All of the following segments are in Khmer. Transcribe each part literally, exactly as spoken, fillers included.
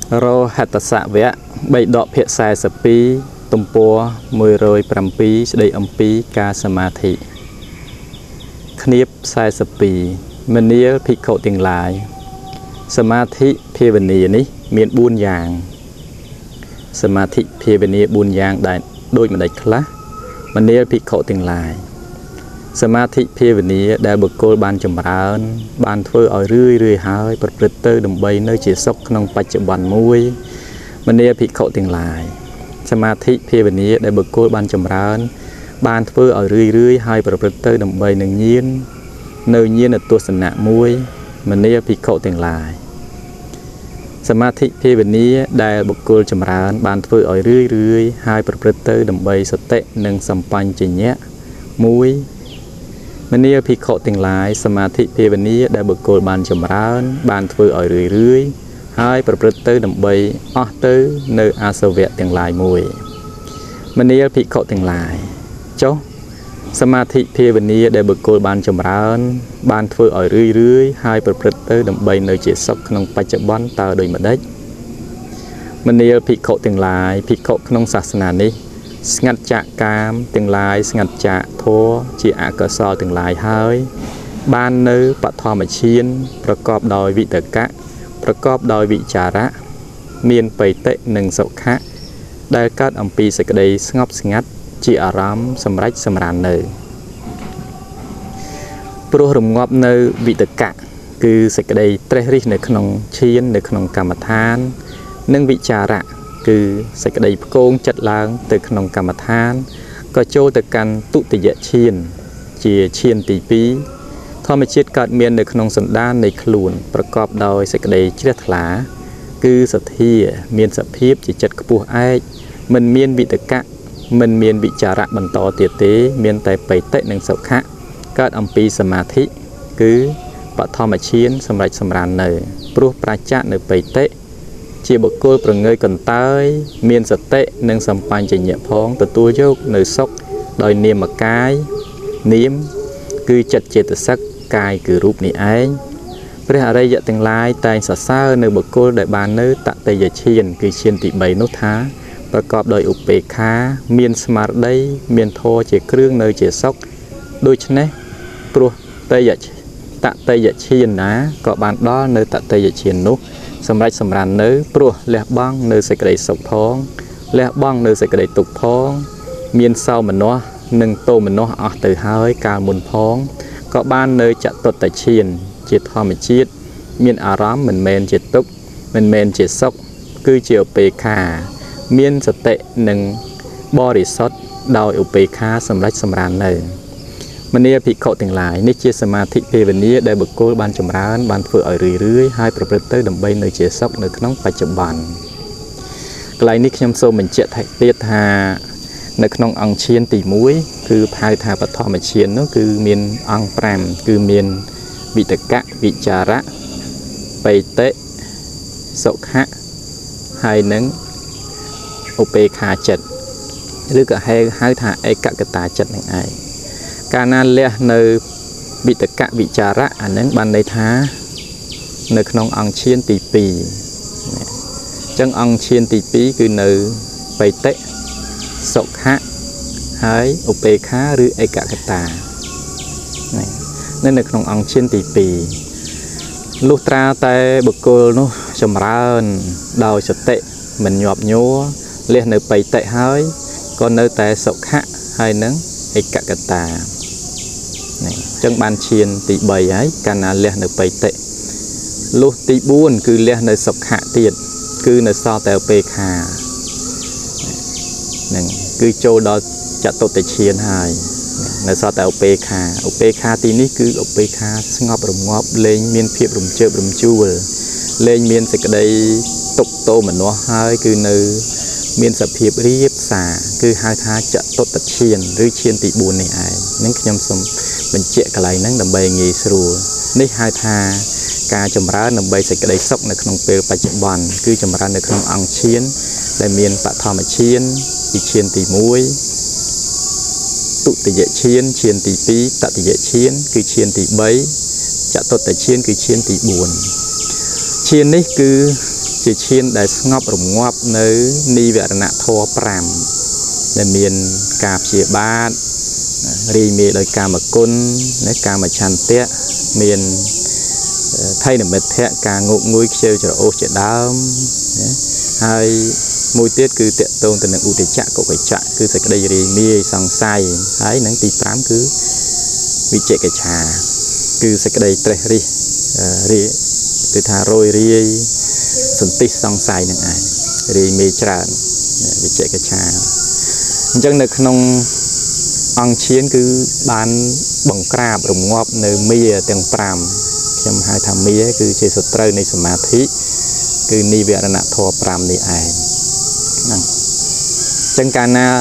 rô hạt tà xạ vẽ bảy đọ phiệt sai sập pi tôm po mười rồi pram pi đầy âm pi ca samadhi khniếp sai sập pi mình nia phi khẩu tiền lại samadhi phê vấn đề ní miền buôn giang samadhi phê vấn đề buôn giang đại đôi mà đại khá mình nia phi khẩu tiền lại samadhi phê vấn đề đại bậc cô ban chấm ra ban phơi ở rưỡi rưỡi hai bật bật tới đồng bay nơi chỉ sốc nông bạch chậm bàn muối mình nia phi khẩu tiền lại samadhi phê vấn đề đại bậc cô ban chấm ra ban phơi ở rưỡi rưỡi hai bật bật tới đồng bay nương nhiên nơi nhiên là tua sanh nạ muối mình nia phi khẩu tiền lại samadhi phê vấn đề đại bậc cô chấm ra ban phơi ở rưỡi rưỡi hai bật bật tới đồng bay sốt tệ nâng sầm pan chỉ nhẹ muối mình nia phi khẩu tiền lại samadhi phê vấn đề đại bậc cô ban chấm ra ban phơi ở rưỡi rưỡi hai bật bật tới đồng bay ở tới nơi asa vẹt tiền lại muối mình nia phi khẩu tiền lại chó samadhi phê vấn đề đại bậc cô ban chấm ra ban phơi ở rưỡi rưỡi hai bật bật tới đồng bay nơi chỉ sốc nông bạch chậm bón tờ đôi mặt đất mình nia phi khẩu tiền lại phi khẩu nông sạch nà ní ngặt chạ cam tiền lại ngặt chạ thua chỉ ạ cơ so tiền lại hơi ban nơi bát thọ mà chiênประกอบដោយวิตกะประกอบដោយវិចារៈមានបេតិនិងសុខៈដែលកើតអំពីសេចក្តីស្ងប់ស្ងាត់ជាអារម្មណ៍សម្រេចសម្រាននៅព្រោះរងាប់នៅវិតកៈគឺសេចក្តីត្រេះរិះនៅក្នុងឈាននៅក្នុងកម្មដ្ឋាននិងវិចារៈគឺសេចក្តីផ្គងចិត្តឡើងទៅក្នុងកម្មដ្ឋានក៏ចូលទៅកាន់ទុតិយឈានជាឈានទីពីរធម្មជាតិកើតមាននៅក្នុងសន្តាននៃខ្លួនប្រកបដោយសេចក្តីជ្រះថ្លាគឺសទ្ធាមានសភាពជាចិត្តខ្ពស់ឯកមិនមានវិតកៈមិនមានវិចារៈបន្តទៀតទេមានតែបេតិនិងសុខៈកើតអំពីសមាធិគឺបឋមឈានសម្រាប់សម្រាននៅព្រោះប្រជានៅបេតិជាបុគ្គលប្រងើយកន្តើយមានសតិនិងសម្បញ្ញញ្ញៈផងទទួលយកនៅសុខដោយនាមកាយនាមគឺចិត្តចេតសិកកាយគឺរូបនេះឯងព្រះអរិយទាំងឡាយតែងសរសើរនៅបុគ្គលដែលបាននៅតតិយឈានគឺឈានទីបីនោះថាប្រកបដោយឧបេក្ខាមានស្មារតីមានធម៌ជាគ្រឿងនៅជាសុខដូច្នេះព្រោះតតិយតតិយឈានណាក៏បានដល់នៅតតិយឈាននោះសម្រាប់សម្រាននៅព្រោះលះបង់នៅសេចក្តីសុខផងលះបង់នៅសេចក្តីទុក្ខផងមានសោមនស្សនិងទោមនស្សអស់ទៅហើយកាលមុនផងក៏បាននៅចតុតឈានជាធម្មជាតិមានអារម្មណ៍មិនមែនជាទុក្ខមិនមែនជាសុខគឺជាឧបេក្ខាមានសតិនិងបរិសុទ្ធដោយឧបេក្ខាសម្រាប់សម្រាននៅមនីភិក្ខុទាំងឡាយនេះជាសមាធិភេវនាដែលបុគ្គលបានចម្រើនបានធ្វើឲ្យរឿយរឿយហើយប្រព្រឹត្តទៅដើម្បីនៅជាសុខនៅក្នុងបច្ចុប្បន្នកន្លែងនេះខ្ញុំសូមបញ្ជាក់ទៀតថានៅក្នុងអង្គឈានទីមួយគឺហៅថាបឋមឈាននោះគឺមានអង្គប្រាំគឺមានវិតកៈវិចារៈបេតិសុខៈហើយនឹងឧបេក្ខាចិត្តឬក៏ហៅហៅថាឯកកតាចិត្តនឹងឯងកាលណាលះនៅវិតកៈវិចារៈអានឹងបានន័យថានៅក្នុងអង្គឈានទីពីរអញ្ចឹងអង្គឈានទីពីរគឺនៅបេតិសុខៈហើយឧបេក្ខាឬឯកកតានៅនៅក្នុងអង្គឈានទីពីរលុះត្រាតែបុគ្គលនោះចម្រើនដោយសតិមិនញាប់ញ័រលះនៅបេតិហើយក៏នៅតែសុខៈហើយនឹងឯកកតានេះអញ្ចឹងបានឈានទីបីហើយកាលណាលះនៅបេតិលុះទីបួនគឺលះនៅសុខៈទៀតគឺនៅសល់តែឧបេក្ខានឹងគឺចូលដល់ចតុតឈានហើយនៅសល់តែឧបេក្ខាឧបេក្ខាទីនេះគឺឧបេក្ខាស្ងប់រងាប់លែងមានភាពរំជើបរំជួលលែងមានសេចក្តីទុក្ខទោមនស្សហើយគឺនៅមានសភាពរៀបសារគឺហៅថាចតុតឈានឬឈានទីបួននេះឯងនឹងខ្ញុំសូមបញ្ជាក់កន្លែងហ្នឹងដើម្បីងាយស្រួលនេះហៅថាការចម្រើនដើម្បីសេចក្តីសុខនៅក្នុងពេលបច្ចុប្បន្នគឺចម្រើននៅក្នុងអង្គឈានដែលមានបឋមឈានពីឈានទីមួយទុតិយឈានឈានទីពីរតតិយឈានគឺឈានទីបីចតុតឈានគឺឈានទីបួនឈាននេះគឺជាជាឈានដែលស្ងប់រងាប់នៅនិវរណៈធម៌ប្រាំដែលមានការព្យាបាទរីមេដោយកាមគុណនៃកាមឆន្ទៈមានថៃនិមិត្តៈការងោកងុយខ្ជិលច្រអូសជាដើមណាហើយមួយទៀតគឺតកតងទៅនឹងឧទចៈកុកចៈគឺសេចក្តីរីមាយសង្ស័យហើយនឹងទីប្រាំគឺវិជកិច្ឆាគឺសេចក្តីត្រេះរិះរីគឺថារយរាយសន្តិសសង្ស័យនឹងឯងរីមេច្រើនវិជកិច្ឆាអញ្ចឹងនៅក្នុងអង្គឈានគឺបានបង្ក្រាបរងាប់នៅមាទាំងប្រាំខ្ញុំហៅថាមាគឺជាសត្រូវនៃសមាធិគឺនិវរណៈធម៌ប្រាំនេះឯងហ្នឹងអញ្ចឹងកាលណា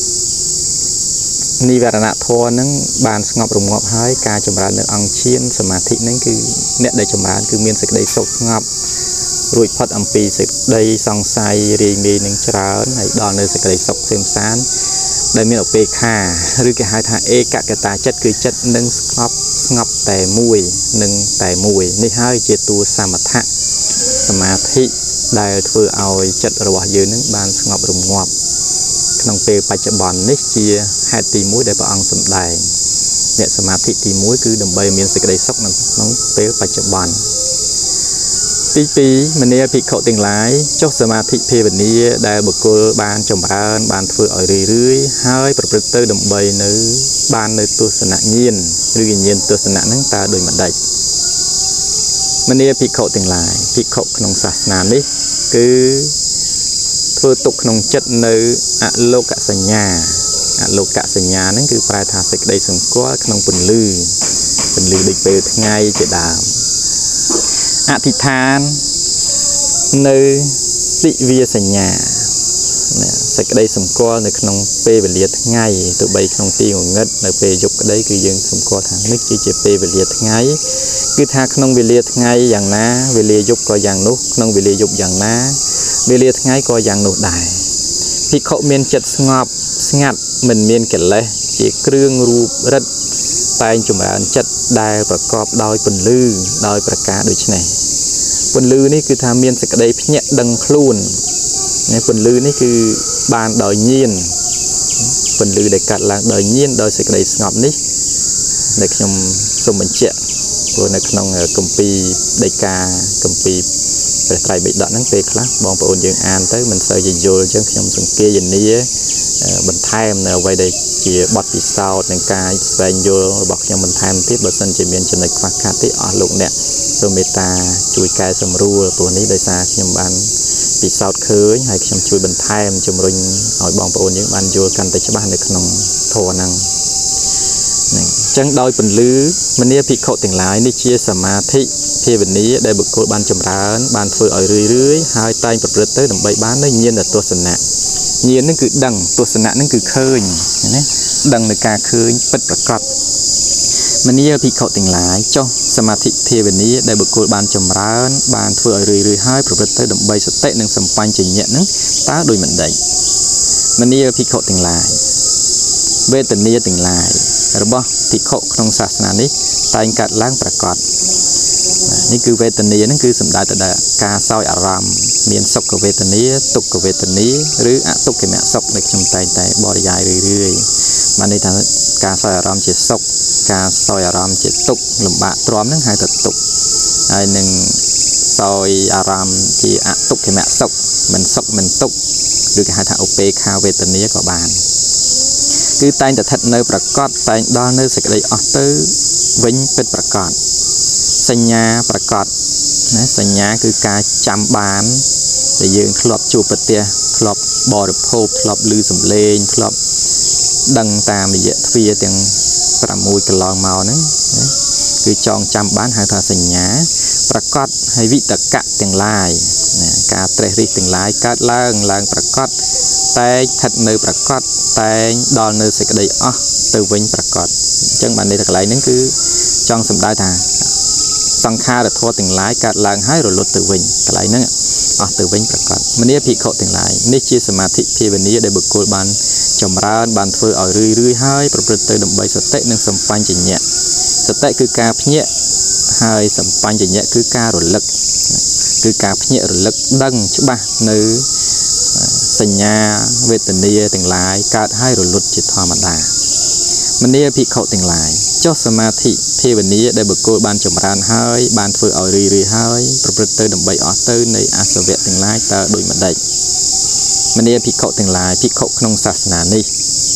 និវរណៈធម៌ហ្នឹងបានស្ងប់រងាប់ហើយការចម្រើននៅអង្គឈានសមាធិហ្នឹងគឺអ្នកដែលចម្រើនគឺមានសេចក្តីសុខស្ងប់រួចផុតអំពីសេចក្តីសង្ស័យរាយមាយនឹងច្រើនហើយដល់នៅសេចក្តីសុខសេមសានដែលមានឧបេក្ខាឬគេហៅថាឯកកតាចិត្តគឺចិត្តនឹងស្ងប់ស្ងប់តែមួយនឹងតែមួយនេះហើយជាតួសមថៈសមាធិដែលធ្វើឲ្យចិត្តរបស់យើងនឹងបានស្ងប់រងាប់ក្នុងពេលបច្ចុប្បន្ននេះជាហេតុទីមួយដែលព្រះអង្គសម្ដែងអ្នកសមាធិទីមួយគឺដើម្បីមានសេចក្តីសុខក្នុងពេលបច្ចុប្បន្នទីពីរមនាភិក្ខុទាំងឡាយចុះសមាធិភាវនាដែលបុគ្គលបានចម្រើនបានធ្វើឲ្យរឿយរឿយហើយប្រព្រឹត្តទៅដើម្បីនៅបាននៅទស្សនញ្ញាណឬវិញ្ញាណទស្សនៈហ្នឹងតើដូចម្ដេចមនាភិក្ខុទាំងឡាយភិក្ខុក្នុងសាសនានេះគឺធ្វើទុកក្នុងចិត្តនៅអលោកសញ្ញាអលោកសញ្ញាហ្នឹងគឺប្រែថាសេចក្តីសង្កល់ក្នុងពន្លឺពន្លឺដូចពេលថ្ងៃជាដើមអធិដ្ឋាននៅទិវាសញ្ញាសេចក្តីសម្គាល់នៅក្នុងពេលវេលាថ្ងៃទោះបីក្នុងទីងងឹតនៅពេលយប់ក្តីគឺយើងសម្គាល់ថានេះគឺជាពេលវេលាថ្ងៃគឺថាក្នុងវេលាថ្ងៃយ៉ាងណាវេលាយប់ក៏យ៉ាងនោះក្នុងវេលាយប់យ៉ាងណាវេលាថ្ងៃក៏យ៉ាងនោះដែរភិក្ខុមានចិត្តស្ងប់ស្ងាត់មិនមានកិលេសជាគ្រឿងរូបរិទ្ធតែងចម្រើនចិត្តដែលប្រកបដោយពន្លឺដោយប្រការដូចនេះពន្លឺនេះគឺថាមានសេចក្តីភ្ញាក់ដឹងខ្លួនពន្លឺនេះគឺបានដោយញាណពន្លឺដែលកាត់ឡើងដោយញាណដោយសេចក្តីស្ងប់នេះដែលខ្ញុំសូមបញ្ជាក់ព្រោះនៅក្នុងគម្ពីរដីកាគម្ពីរព្រះត្រៃបិដកហ្នឹងពេលខ្លះបងប្អូនយើងអានទៅមិនសូវជាយល់អញ្ចឹងខ្ញុំសង្កេតនាបន្ថែមនៅអ្វីដែលជាបទពិសោធន៍នឹងការស្វែងយល់របស់ខ្ញុំបន្ថែមទៀតបើសិនជាមានចំណុចខ្វះខាតទេអស់លោកអ្នកសូមមេត្តាជួយកែសម្រួលព្រោះនេះដោយសារខ្ញុំបានពិសោធន៍ឃើញហើយខ្ញុំជួយបន្ថែមជំរុញឲ្យបងប្អូនយើងបានយល់កាន់តែច្បាស់នៅក្នុងធម៌ហ្នឹងហ្នឹងអញ្ចឹងដោយពន្លឺមនាភិក្ខុទាំងឡាយនេះជាសមាធិភាវនាដែលបុគ្គលបានចម្រើនបានធ្វើឲ្យរឿយរឿយហើយតែងប្រព្រឹត្តទៅដើម្បីបាននៅញាណទស្សនៈញាណនឹងគឺដឹងទស្សនៈនឹងគឺឃើញណាដឹងនៅការឃើញពិតប្រាកដមនាភិក្ខុទាំងឡាយចុះសមាធិភាវនាដែលបុគ្គលបានចម្រើនបានធ្វើឲ្យរឿយរឿយហើយប្រព្រឹត្តទៅដើម្បីសតិនិងសម្បញ្ញញ្ញៈនឹងតើដូចម្ដេចមនាភិក្ខុទាំងឡាយវេទនាទាំងឡាយរបស់ភិក្ខុក្នុងសាសនានេះតែងកាត់ឡើងប្រកបនេះគឺវេទនាហ្នឹងគឺសំដៅទៅដល់ការសោយអារម្មណ៍មានសុខវេទនាទុក្ខវេទនាឬអទុក្ខមសុខដែលខ្ញុំតែងតែបរិយាយរឿយរឿយបានន័យថាការសោយអារម្មណ៍ជាសុខការសោយអារម្មណ៍ជាទុក្ខលំបាកទ្រាំហ្នឹងហៅថាទុក្ខហើយនឹងសោយអារម្មណ៍ជាអទុក្ខមសុខមិនសុខមិនទុក្ខឬគេហៅថាឧបេក្ខាវេទនាក៏បានគឺតែងតែស្ថិតនៅប្រកបតែងដល់នៅសេចក្តីអស់ទៅវិញពិតប្រកបសញ្ញាប្រកបណាសញ្ញាគឺការចាំបានដែលយើងធ្លាប់ជួបប្រទះធ្លាប់បរិភោគធ្លាប់ឮសំឡេងធ្លាប់ដឹងតាមរយៈទ្វាទាំងប្រាំមួយកន្លងមកហ្នឹងណាគឺចងចាំបានហៅថាសញ្ញាប្រកបហើយវិតកៈទាំងឡាយណាការត្រេះរិះទាំងឡាយកើតឡើងឡើងប្រកបតែងស្ថិតនៅប្រកបតែងដល់នៅសេចក្តីអស់ទៅវិញប្រកបអញ្ចឹងបានន័យថាកន្លែងហ្នឹងគឺចង់សម្ដៅថាសង្ខារធម៌ទាំងឡាយកើតឡើងហើយរលត់ទៅវិញកន្លែងហ្នឹងអស់ទៅវិញប្រកបមនាភិក្ខុទាំងឡាយនេះជាសមាធិភាវនាដែលបុគ្គលបានចម្រើនបានធ្វើឲ្យរឿយរឿយហើយប្រព្រឹត្តទៅដើម្បីសតិនិងសម្បញ្ញញ្ញៈសតិគឺការភ្ញាក់ហើយសម្បញ្ញញ្ញៈគឺការរលឹកគឺការភ្ញាក់រលឹកដឹងច្បាស់នៅសញ្ញាវេទនាទាំងឡាយកើតហើយរលត់ជាធម្មតាមនីភិក្ខុទាំងឡាយចុះសមាធិភាវនាដែលបុគ្គលបានចម្រើនហើយបានធ្វើឲ្យរីរីហើយប្រព្រឹត្តទៅដើម្បីអស់ទៅនៃអសវៈទាំងឡាយតើដូចម្ដេចមនីភិក្ខុទាំងឡាយភិក្ខុក្នុងសាសនានេះ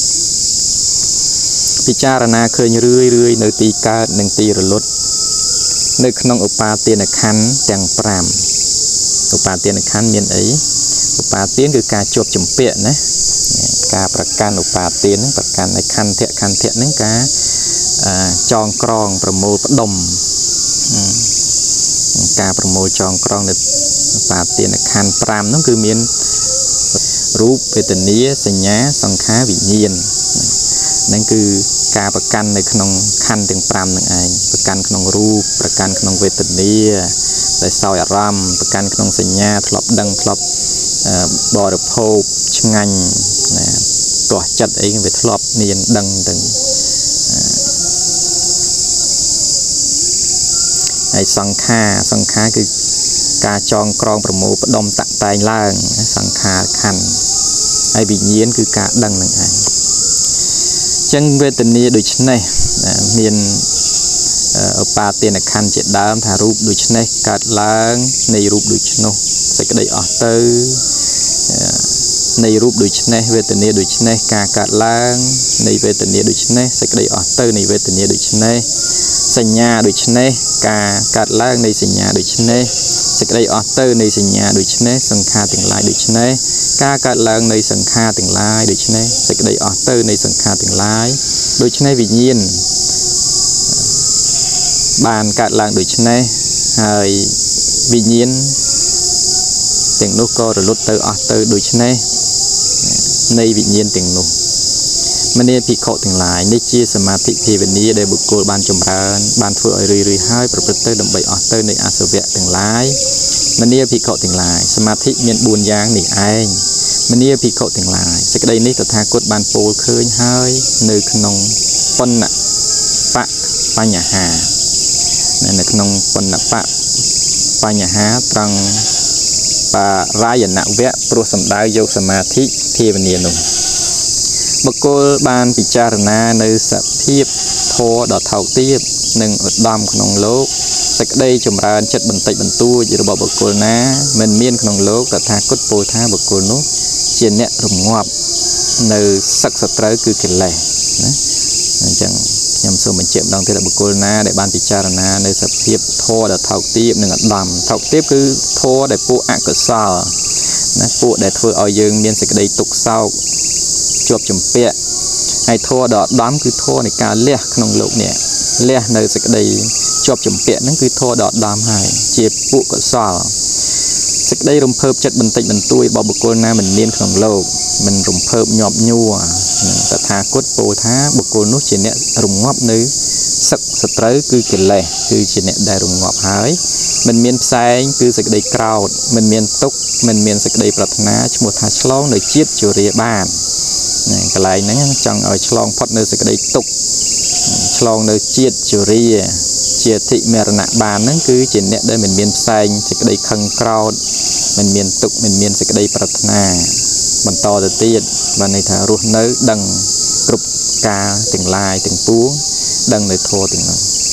ពិចារណាឃើញរឿយរឿយនៅទីកើតនិងទីរលត់នៅក្នុងឧបាទានខណ្ឌទាំងប្រាំឧបាទានខណ្ឌមានអីឧបាទានគឺការជាប់ជំពាក់ណាការប្រកាន់ឧបាទានហ្នឹងប្រកាន់ឲ្យខន្ធៈខន្ធៈហ្នឹងការចងក្រងប្រមូលផ្ដុំការប្រមូលចងក្រងនៅឧបាទានខណ្ឌប្រាំហ្នឹងគឺមានរូបវេទនាសញ្ញាសង្ខារវិញ្ញាណហ្នឹងគឺការប្រកាន់នៅក្នុងខណ្ឌទាំងប្រាំហ្នឹងឯងប្រកាន់ក្នុងរូបប្រកាន់ក្នុងវេទនាដែលសោយអារម្មណ៍ប្រកាន់ក្នុងសញ្ញាធ្លាប់ដឹងធ្លាប់បរិភោគឆ្ងាញ់ណាទាស់ចិត្តអីវាធ្លាប់មានដឹងទាំងហើយសង្ខារសង្ខារគឺការចងក្រងប្រមូលផ្ដុំតាក់តែងឡើងសង្ខារខណ្ឌហើយវិញ្ញាណគឺការដឹងនឹងឯងចឹងវេទនាដូចនេះមានឧបាទានខណ្ឌជាដើមថារូបដូចនេះកើតឡើងនៃរូបដូចនោះសេចក្តីអស់ទៅនៃរូបដូចនេះវេទនាដូចនេះការកើតឡើងនៃវេទនាដូចនេះសេចក្តីអស់ទៅនៃវេទនាដូចនេះសញ្ញាដូចនេះការកើតឡើងនៃសញ្ញាដូចនេះសេចក្តីអស់ទៅនៃសញ្ញាដូចនេះសង្ខារទាំងឡាយដូចនេះការកើតឡើងនៃសង្ខារទាំងឡាយដូចនេះសេចក្តីអស់ទៅនៃសង្ខារទាំងឡាយដូចនេះវិញ្ញាណបានកើតឡើងដូចនេះហើយវិញ្ញាណទាំងនោះក៏រលត់ទៅអស់ទៅដូចនេះនៃវិញ្ញាណទាំងនោះមនីភិក្ខុទាំងឡាយនេះជាសមាធិភាវនាដែលបុគ្គលបានចម្រើនបានធ្វើឲ្យរឿយរឿយហើយប្រព្រឹត្តទៅដើម្បីអស់ទៅនៃអសវៈទាំងឡាយមនីភិក្ខុទាំងឡាយសមាធិមានបួនយ៉ាងនេះឯងមនីភិក្ខុទាំងឡាយសេចក្តីនេះតថាគតបានពោលឃើញហើយនៅក្នុងបណ្ណបបញ្ហានៅក្នុងបណ្ណបបញ្ហាត្រង់បារាយណវៈព្រោះសំដៅយកសមាធិភាវនានោះបុគ្គលបានពិចារណានៅសភាពធម៌ដ៏ថោកទាបនិងឧត្តមក្នុងលោកសេចក្តីចម្រើនចិត្តបន្តិចបន្តួចរបស់បុគ្គលណាមិនមានក្នុងលោកតថាគតពោលថាបុគ្គលនោះជាអ្នករងាប់នៅសឹកសត្រូវគឺកិលេសណាអញ្ចឹងខ្ញុំសូមបញ្ជាក់ម្ដងទៀតថាបុគ្គលណាដែលបានពិចារណានៅសភាពធម៌ដ៏ថោកទាបនិងឧត្តមថោកទាបគឺធម៌ដែលពួកអកុសលណាពួកដែលធ្វើឲ្យយើងមានសេចក្តីទុក្ខសោកជាប់ជំពាក់ហើយធម៌ដ៏ឧត្តមគឺធម៌នៃការលះក្នុងលោកនេះលះនៅសេចក្តីជាប់ជំពាក់ហ្នឹងគឺធម៌ដ៏ឧត្តមហើយជាពួកកុសលសេចក្តីរំភើបចិត្តបន្តិចបន្តួចរបស់បុគ្គលណាមិនមានក្នុងលោកមិនរំភើបញាប់ញ័រតថាគតពោលថាបុគ្គលនោះជាអ្នករងាប់នៅសឹកសត្រូវគឺកិលេសគឺជាអ្នកដែលរងាប់ហើយមិនមានផ្សែងគឺសេចក្តីក្រោធមិនមានទុក្ខមិនមានសេចក្តីប្រាថ្នាឈ្មោះថាឆ្លងនៅជាតិជរាបានកន្លែងហ្នឹងចង់ឲ្យឆ្លងផុតនៅសេចក្តីទុក្ខឆ្លងនៅជាតិជរាជាធិមរណៈបានហ្នឹងគឺជាអ្នកដែលមិនមានផ្សែងសេចក្តីខឹងក្រោធមិនមានទុក្ខមិនមានសេចក្តីប្រាថ្នាបន្តទៅទៀតបានន័យថារស់នៅដឹងគ្រប់ការទាំងឡាយទាំងពួងដឹងនៅធម៌ទាំងនោះ